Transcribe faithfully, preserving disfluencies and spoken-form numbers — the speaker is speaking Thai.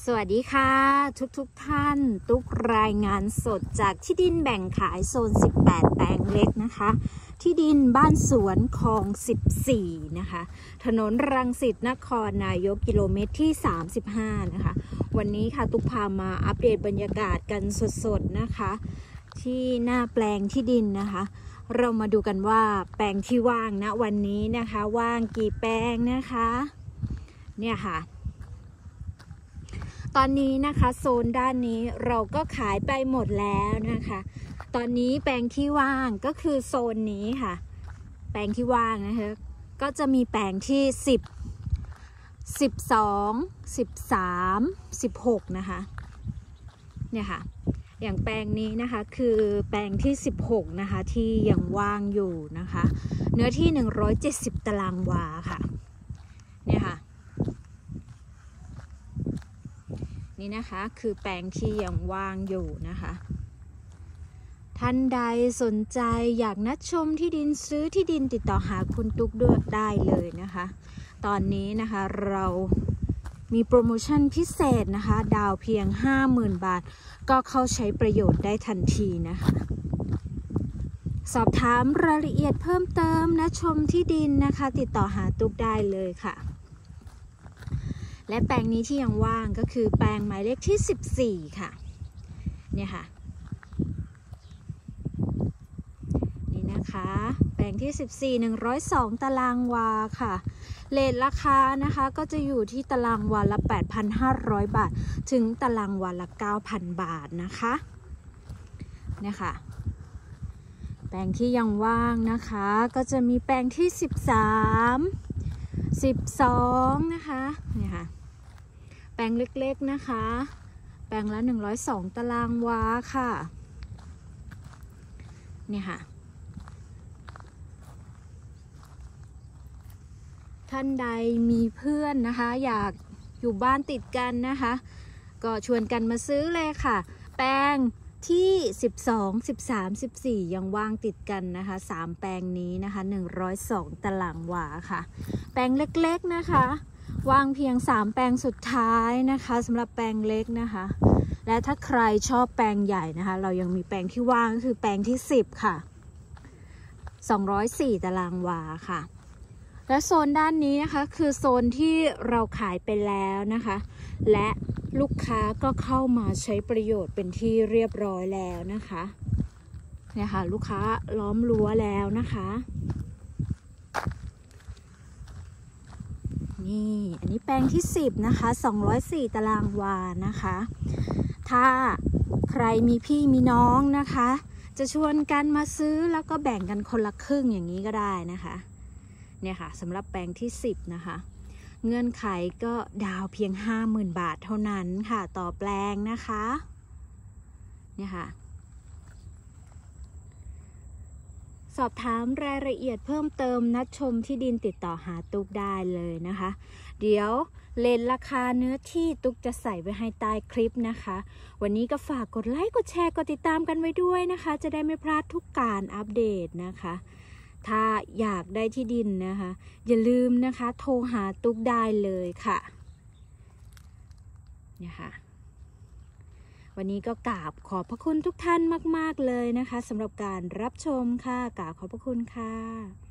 สวัสดีค่ะทุกๆ ทท่านตุ๊กรายงานสดจากที่ดินแบ่งขายโซนสิบแปดแปลงเล็กนะคะที่ดินบ้านสวนคลองสิบสี่นะคะถนนรังสิตนครนายกกิโลเมตรที่สามสิบห้านะคะวันนี้ค่ะตุ๊กพามาอัปเดตบรรยากาศกันสดๆนะคะที่หน้าแปลงที่ดินนะคะเรามาดูกันว่าแปลงที่ว่างนะวันนี้นะคะว่างกี่แปลงนะคะเนี่ยค่ะตอนนี้นะคะโซนด้านนี้เราก็ขายไปหมดแล้วนะคะตอนนี้แปลงที่ว่างก็คือโซนนี้ค่ะแปลงที่ว่างนะคะก็จะมีแปลงที่สิบ สิบสอง สิบสาม สิบหกนะคะเนี่ยค่ะอย่างแปลงนี้นะคะคือแปลงที่สิบหกนะคะที่ยังว่างอยู่นะคะเนื้อที่หนึ่งร้อยเจ็ดสิบตารางวาค่ะเนี่ยค่ะนี่นะคะคือแปลงที่ยังว่างอยู่นะคะท่านใดสนใจอยากนัดชมที่ดินซื้อที่ดินติดต่อหาคุณตุ๊กด้วยได้เลยนะคะตอนนี้นะคะเรามีโปรโมชั่นพิเศษนะคะดาวเพียง ห้าหมื่น บาทก็เข้าใช้ประโยชน์ได้ทันทีนะคะสอบถามรายละเอียดเพิ่มเติมนัดชมที่ดินนะคะติดต่อหาตุ๊กได้เลยค่ะและแปลงนี้ที่ยังว่างก็คือแปลงหมายเลขที่สิบสี่ค่ะเนี่ยค่ะนี่นะคะแปลงที่สิบสี่ หนึ่งร้อยสอง ตารางวาค่ะเรทราคานะคะก็จะอยู่ที่ตารางวาละ แปดพันห้าร้อย บาทถึงตารางวาละ เก้าพัน บาทนะคะเนี่ยค่ะแปลงที่ยังว่างนะคะก็จะมีแปลงที่สิบสาม สิบสองนะคะเนี่ยค่ะแปลงเล็กๆนะคะแปลงละหนึ่งร้อยสองตารางวาค่ะเนี่ยค่ะท่านใดมีเพื่อนนะคะอยากอยู่บ้านติดกันนะคะก็ชวนกันมาซื้อเลยค่ะแปลงที่สิบสอง สิบสาม สิบสี่ยังว่างติดกันนะคะสามแปลงนี้นะคะหนึ่งร้อยสองตารางวาค่ะแปลงเล็กๆนะคะวางเพียงสามแปลงสุดท้ายนะคะสำหรับแปลงเล็กนะคะและถ้าใครชอบแปลงใหญ่นะคะเรายังมีแปลงที่ว่างก็คือแปลงที่สิบค่ะสองร้อยสี่ตารางวาค่ะและโซนด้านนี้นะคะคือโซนที่เราขายไปแล้วนะคะและลูกค้าก็เข้ามาใช้ประโยชน์เป็นที่เรียบร้อยแล้วนะคะเนี่ยค่ะลูกค้าล้อมรั้วแล้วนะคะนี่อันนี้แปลงที่สิบนะคะสองร้อยสี่ตารางวานะคะถ้าใครมีพี่มีน้องนะคะจะชวนกันมาซื้อแล้วก็แบ่งกันคนละครึ่งอย่างนี้ก็ได้นะคะเนี่ยค่ะสำหรับแปลงที่สิบนะคะเงื่อนไขก็ดาวเพียง ห้าหมื่น บาทเท่านั้นค่ะต่อแปลงนะคะเนี่ยค่ะสอบถามรายละเอียดเพิ่มเติมนัดชมที่ดินติดต่อหาตุ๊กได้เลยนะคะเดี๋ยวเลนราคาเนื้อที่ตุ๊กจะใส่ไว้ให้ใต้คลิปนะคะวันนี้ก็ฝากกดไลค์กดแชร์กดติดตามกันไว้ด้วยนะคะจะได้ไม่พลาดทุกการอัปเดตนะคะถ้าอยากได้ที่ดินนะคะอย่าลืมนะคะโทรหาตุ๊กได้เลยค่ะเนี่ยค่ะวันนี้ก็กราบขอบพระคุณทุกท่านมากๆเลยนะคะสำหรับการรับชมค่ะกราบขอบพระคุณค่ะ